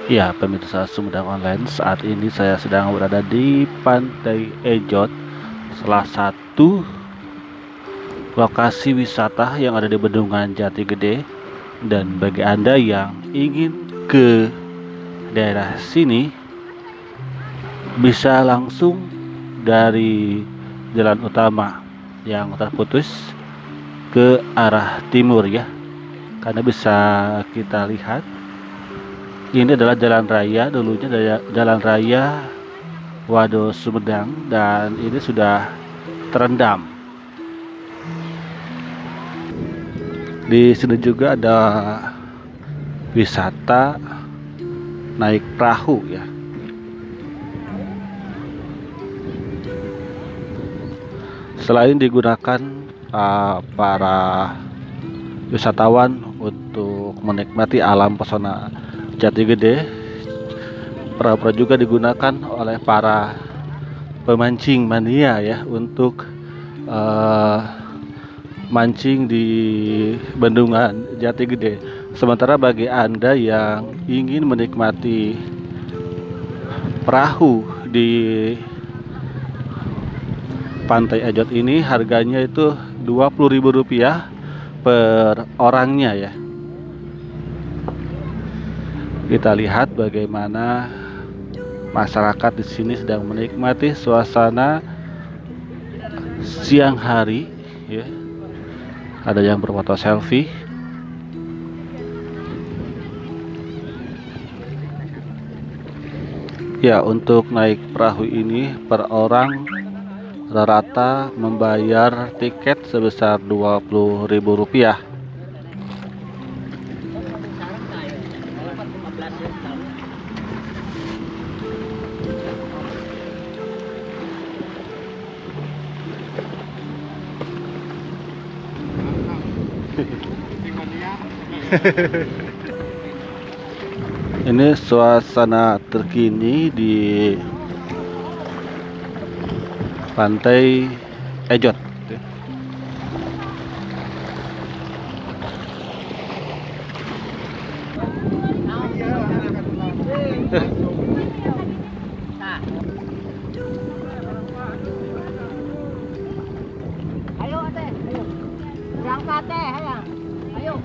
Ya, pemirsa Sumedang Online, saat ini saya sedang berada di Pantai Ejot, salah satu lokasi wisata yang ada di Bendungan Jati Gede. Dan bagi Anda yang ingin ke daerah sini, bisa langsung dari jalan utama yang terputus ke arah timur ya. Karena bisa kita lihat ini adalah jalan raya, dulunya jalan raya Wado Sumedang, dan ini sudah terendam. Di sini juga ada wisata naik perahu ya. Selain digunakan para wisatawan untuk menikmati alam pesona Jati Gede, perahu-perahu juga digunakan oleh para pemancing mania ya untuk mancing di Bendungan Jati Gede. Sementara bagi Anda yang ingin menikmati perahu di Pantai Ejot ini, harganya itu Rp20.000 per orangnya ya. Kita lihat bagaimana masyarakat di sini sedang menikmati suasana siang hari ya. Ada yang berfoto selfie. Ya, untuk naik perahu ini per orang rata-rata membayar tiket sebesar Rp20.000. Ini suasana terkini di Pantai Ejot. Ayo ate, ayo. Berangkat teh, ayo. Ayo.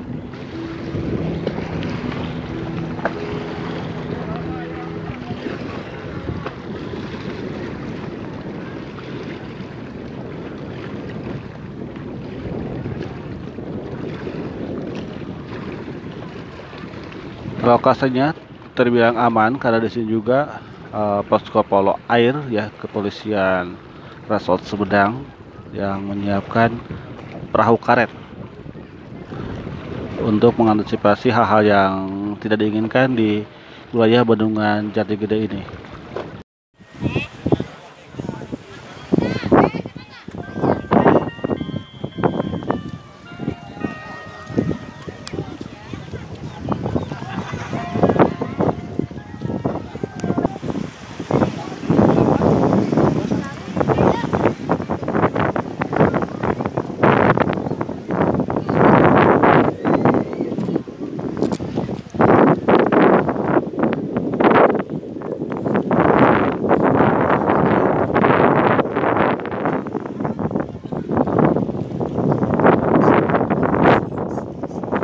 Lokasinya terbilang aman karena di sini juga posko polo air ya, kepolisian Resort Sumedang yang menyiapkan perahu karet untuk mengantisipasi hal-hal yang tidak diinginkan di wilayah Bendungan Jati Gede ini.